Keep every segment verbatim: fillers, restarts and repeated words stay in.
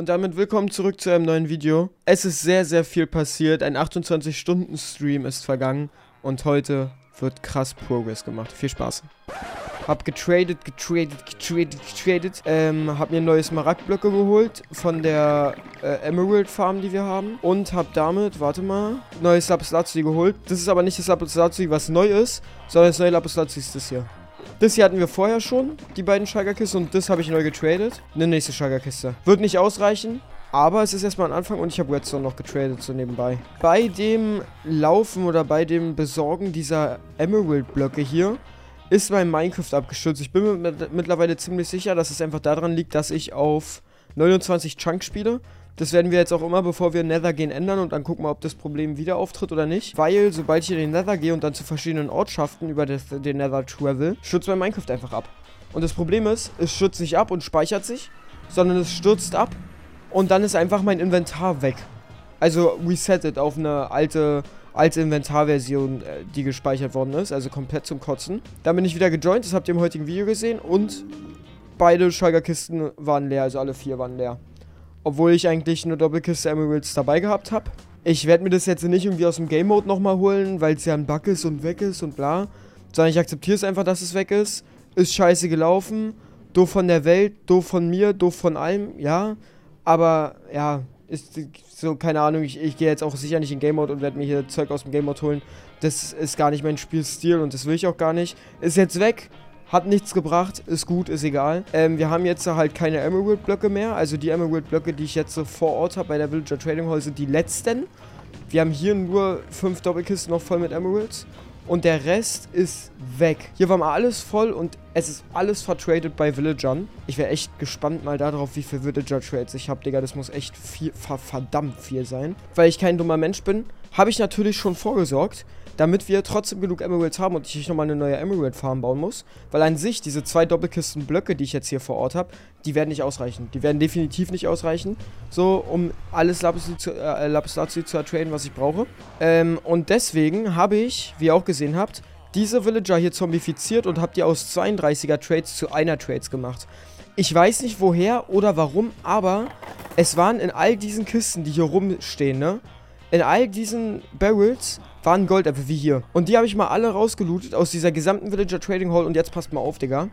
und damit willkommen zurück zu einem neuen Video. Es ist sehr, sehr viel passiert. Ein achtundzwanzig-Stunden-Stream ist vergangen und heute wird krass Progress gemacht. Viel Spaß. Hab getradet, getradet, getradet, getradet. Ähm, hab mir neue Smaragdblöcke geholt von der äh, Emerald Farm, die wir haben. Und hab damit, warte mal, neues Lapis Lazuli geholt. Das ist aber nicht das Lapis Lazuli, was neu ist, sondern das neue Lapis Lazuli ist das hier. Das hier hatten wir vorher schon, die beiden Schalgerkisten, und das habe ich neu getradet. Eine nächste Schalgerkiste. Wird nicht ausreichen, aber es ist erstmal ein Anfang und ich habe Redstone noch getradet, so nebenbei. Bei dem Laufen oder bei dem Besorgen dieser Emerald-Blöcke hier ist mein Minecraft abgestürzt. Ich bin mir mittlerweile ziemlich sicher, dass es einfach daran liegt, dass ich auf neunundzwanzig Chunk spiele. Das werden wir jetzt auch immer, bevor wir Nether gehen, ändern und dann gucken wir, ob das Problem wieder auftritt oder nicht. Weil, sobald ich in den Nether gehe und dann zu verschiedenen Ortschaften über das, den Nether travel, stürzt mein Minecraft einfach ab. Und das Problem ist, es stürzt nicht ab und speichert sich, sondern es stürzt ab und dann ist einfach mein Inventar weg. Also resettet auf eine alte, alte Inventarversion, die gespeichert worden ist, also komplett zum Kotzen. Dann bin ich wieder gejoint, das habt ihr im heutigen Video gesehen, und beide Schalgerkisten waren leer, also alle vier waren leer. Obwohl ich eigentlich eine Doppelkiste Emeralds dabei gehabt habe. Ich werde mir das jetzt nicht irgendwie aus dem Game Mode nochmal holen, weil es ja ein Bug ist und weg ist und bla. Sondern ich akzeptiere es einfach, dass es weg ist. Ist scheiße gelaufen. Doof von der Welt, doof von mir, doof von allem, ja. Aber, ja, ist so, keine Ahnung, ich, ich gehe jetzt auch sicher nicht in Game Mode und werde mir hier Zeug aus dem Game Mode holen. Das ist gar nicht mein Spielstil und das will ich auch gar nicht. Ist jetzt weg. Hat nichts gebracht, ist gut, ist egal. Ähm, wir haben jetzt halt keine Emerald-Blöcke mehr. Also die Emerald-Blöcke, die ich jetzt so vor Ort habe bei der Villager Trading Hall, sind die letzten. Wir haben hier nur fünf Doppelkisten noch voll mit Emeralds. Und der Rest ist weg. Hier war mal alles voll und es ist alles vertradet bei Villagern. Ich wäre echt gespannt mal darauf, wie viele Villager-Trades ich habe, Digga. Das muss echt viel, verdammt viel sein. Weil ich kein dummer Mensch bin, habe ich natürlich schon vorgesorgt, damit wir trotzdem genug Emeralds haben und ich nicht nochmal eine neue Emerald Farm bauen muss. Weil an sich, diese zwei Doppelkisten Blöcke, die ich jetzt hier vor Ort habe, die werden nicht ausreichen. Die werden definitiv nicht ausreichen, so um alles Lapis zu, äh, Lapis Lazuli zu ertraden, was ich brauche. Ähm, und deswegen habe ich, wie ihr auch gesehen habt, diese Villager hier zombifiziert und habe die aus zweiunddreißiger Trades zu einer Trades gemacht. Ich weiß nicht woher oder warum, aber es waren in all diesen Kisten, die hier rumstehen, ne? In all diesen Barrels waren Goldäpfel, wie hier. Und die habe ich mal alle rausgelootet aus dieser gesamten Villager Trading Hall. Und jetzt passt mal auf, Digga.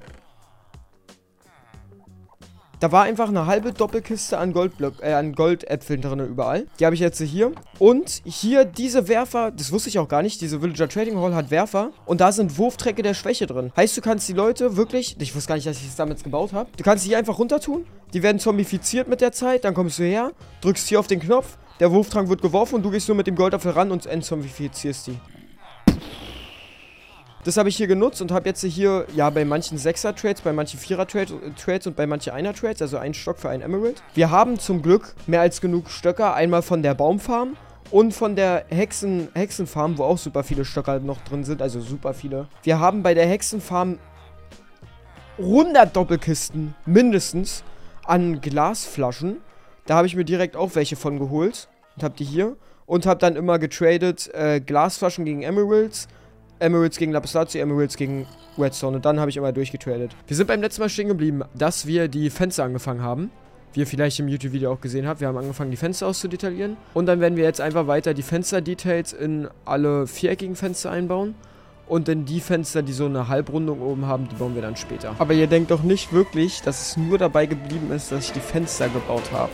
Da war einfach eine halbe Doppelkiste an Goldblöck, äh, an Goldäpfeln drin überall. Die habe ich jetzt hier. Und hier diese Werfer, das wusste ich auch gar nicht, diese Villager Trading Hall hat Werfer. Und da sind Wurftrecke der Schwäche drin. Heißt, du kannst die Leute wirklich, ich wusste gar nicht, dass ich es damals gebaut habe. Du kannst die einfach runter tun. Die werden zombifiziert mit der Zeit. Dann kommst du her, drückst hier auf den Knopf. Der Wurftrank wird geworfen und du gehst nur mit dem Goldapfel ran und entzomifizierst die. Das habe ich hier genutzt und habe jetzt hier, ja, bei manchen Sechser-Trades, bei manchen Vierer-Trades und bei manchen Einer-Trades, also ein Stock für ein Emerald. Wir haben zum Glück mehr als genug Stöcker, einmal von der Baumfarm und von der Hexen, Hexenfarm, wo auch super viele Stöcker noch drin sind, also super viele. Wir haben bei der Hexenfarm hundert Doppelkisten mindestens an Glasflaschen. Da habe ich mir direkt auch welche von geholt und habe die hier und habe dann immer getradet, äh, Glasflaschen gegen Emeralds, Emeralds gegen Lapis Lazuli, Emeralds gegen Redstone, und dann habe ich immer durchgetradet. Wir sind beim letzten Mal stehen geblieben, dass wir die Fenster angefangen haben. Wie ihr vielleicht im YouTube-Video auch gesehen habt, wir haben angefangen, die Fenster auszudetaillieren. Und dann werden wir jetzt einfach weiter die Fenster-Details in alle viereckigen Fenster einbauen. Und dann die Fenster, die so eine Halbrundung oben haben, die bauen wir dann später. Aber ihr denkt doch nicht wirklich, dass es nur dabei geblieben ist, dass ich die Fenster gebaut habe.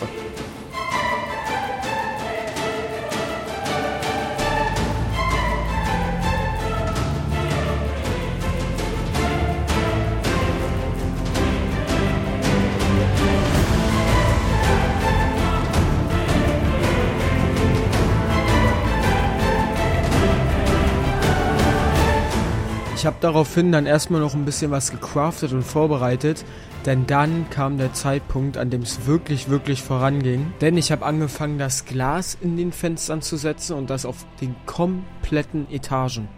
Ich habe daraufhin dann erstmal noch ein bisschen was gecraftet und vorbereitet, denn dann kam der Zeitpunkt, an dem es wirklich, wirklich voranging. Denn ich habe angefangen, das Glas in den Fenstern zu setzen und das auf den kompletten Etagen.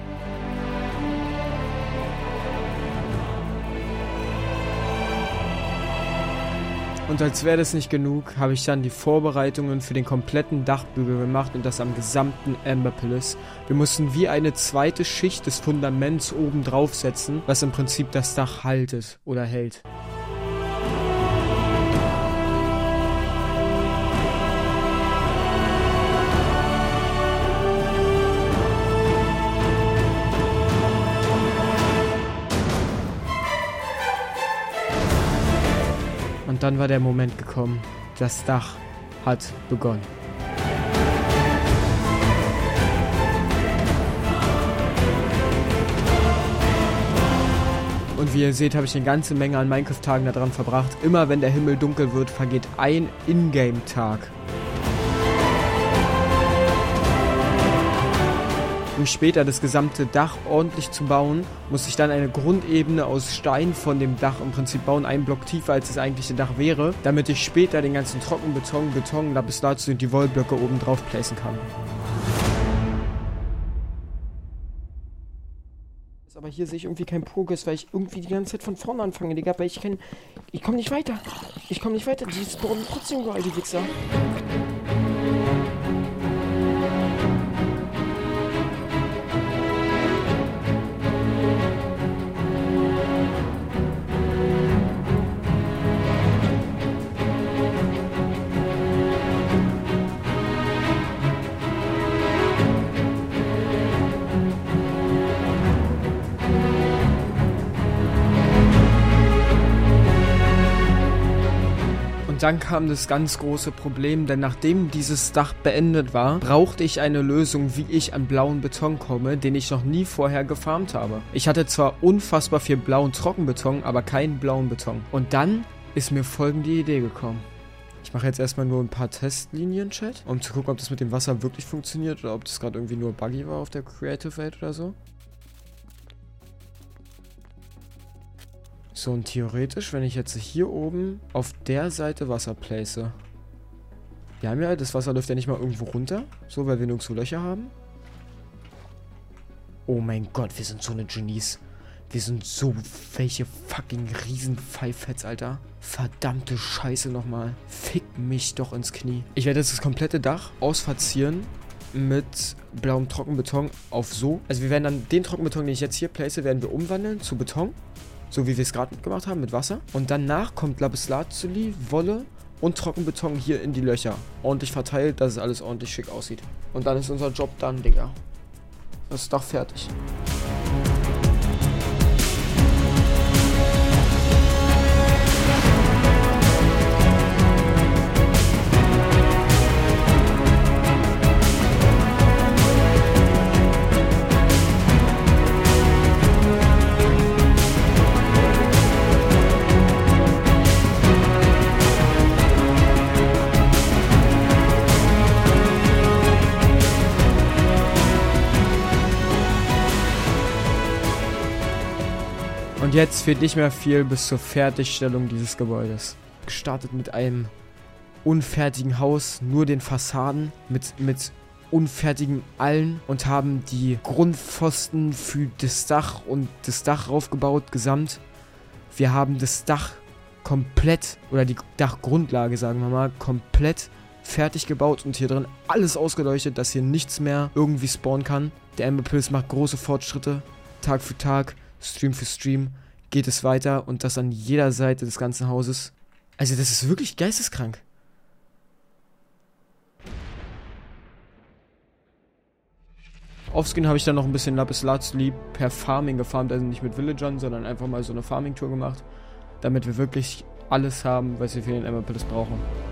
Und als wäre das nicht genug, habe ich dann die Vorbereitungen für den kompletten Dachbügel gemacht und das am gesamten Amber Palace. Wir mussten wie eine zweite Schicht des Fundaments oben drauf setzen, was im Prinzip das Dach haltet oder hält. dann war der Moment gekommen. Das Dach hat begonnen. Und wie ihr seht, habe ich eine ganze Menge an Minecraft-Tagen daran verbracht. Immer wenn der Himmel dunkel wird, vergeht ein Ingame-Tag. Um später das gesamte Dach ordentlich zu bauen, muss ich dann eine Grundebene aus Stein von dem Dach im Prinzip bauen, einen Block tiefer als das eigentliche Dach wäre, damit ich später den ganzen Trockenbeton, Beton, Lapislazuli und die Wollblöcke oben drauf placen kann. Aber hier sehe ich irgendwie keinen Progress, weil ich irgendwie die ganze Zeit von vorne anfange, Digga, weil ich kein... Ich komme nicht weiter. Ich komme nicht weiter. Die spawnen trotzdem überall, die Wichser. Dann kam das ganz große Problem, denn nachdem dieses Dach beendet war, brauchte ich eine Lösung, wie ich an blauen Beton komme, den ich noch nie vorher gefarmt habe. Ich hatte zwar unfassbar viel blauen Trockenbeton, aber keinen blauen Beton. Und dann ist mir folgende Idee gekommen. Ich mache jetzt erstmal nur ein paar Testlinien, Chat, um zu gucken, ob das mit dem Wasser wirklich funktioniert oder ob das gerade irgendwie nur buggy war auf der Creative Welt oder so. So, und theoretisch, wenn ich jetzt hier oben auf der Seite Wasser place. Wir haben ja, das Wasser läuft ja nicht mal irgendwo runter. So, weil wir nirgendwo Löcher haben. Oh mein Gott, wir sind so eine Genies. Wir sind so welche fucking Riesen-Pfeifheads, Alter. Verdammte Scheiße nochmal. Fick mich doch ins Knie. Ich werde jetzt das komplette Dach ausverzieren mit blauem Trockenbeton auf so. Also wir werden dann den Trockenbeton, den ich jetzt hier place, werden wir umwandeln zu Beton. So wie wir es gerade gemacht haben mit Wasser. Und danach kommt Lapislazuli, Wolle und Trockenbeton hier in die Löcher. Ordentlich verteilt, dass es alles ordentlich schick aussieht. Und dann ist unser Job dann, Digga. Das Dach fertig. Und jetzt fehlt nicht mehr viel bis zur Fertigstellung dieses Gebäudes. Gestartet mit einem unfertigen Haus, nur den Fassaden, mit, mit unfertigen Allen und haben die Grundpfosten für das Dach und das Dach raufgebaut, gesamt. Wir haben das Dach komplett, oder die Dachgrundlage, sagen wir mal, komplett fertig gebaut und hier drin alles ausgeleuchtet, dass hier nichts mehr irgendwie spawnen kann. Der Ember Pilz macht große Fortschritte, Tag für Tag. Stream für Stream geht es weiter und das an jeder Seite des ganzen Hauses. Also das ist wirklich geisteskrank. Offscreen habe ich dann noch ein bisschen Lapislazuli per Farming gefarmt, also nicht mit Villagern, sondern einfach mal so eine Farming-Tour gemacht, damit wir wirklich alles haben, was wir für den Ember Pilz brauchen.